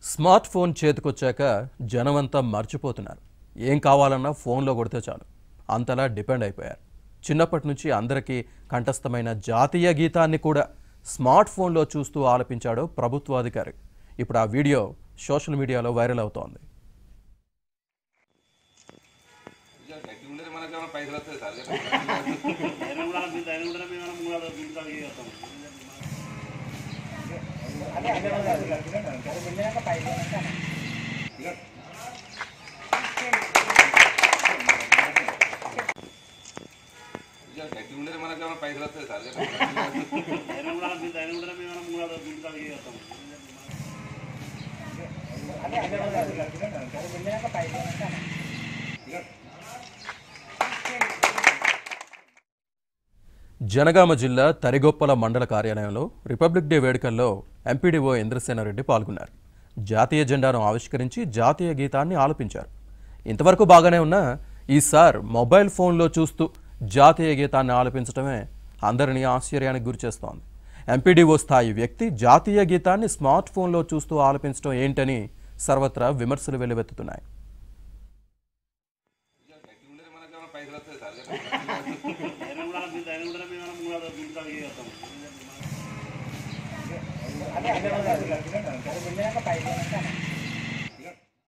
Smart phone చేతికొచ్చాక జనమంతా మర్చిపోతున్నారు. ఏం కావాలన్నా ఫోన్లో కొడితే చాలు అంతలా డిపెండ్ అయిపోయారు. చిన్నప్పటి నుంచి అందరికీ కంఠస్థమైన జాతీయ గీతాన్ని కూడా స్మార్ట్ ఫోన్లో చూస్తూ ఆలపించాడు ప్రభుత్వాధికారి. ఇప్పుడు ఆ వీడియో సోషల్ మీడియాలో వైరల్ అవుతోంది. జనగామ జిల్లా తరిగొప్పల మండల కార్యాలయంలో రిపబ్లిక్ డే వేడుకల్లో ఎంపీడీఓ ఇంద్రసేనారెడ్డి పాల్గొన్నారు. జాతీయ జెండాను ఆవిష్కరించి జాతీయ గీతాన్ని ఆలపించారు. ఇంతవరకు బాగానే ఉన్నా ఈసారి మొబైల్ ఫోన్లో చూస్తూ జాతీయ గీతాన్ని ఆలపించడమే అందరినీ ఆశ్చర్యానికి గురిచేస్తోంది. ఎంపీడీఓ స్థాయి వ్యక్తి జాతీయ గీతాన్ని స్మార్ట్ ఫోన్లో చూస్తూ ఆలపించడం ఏంటని సర్వత్రా విమర్శలు వెల్లువెత్తుతున్నాయి. అదే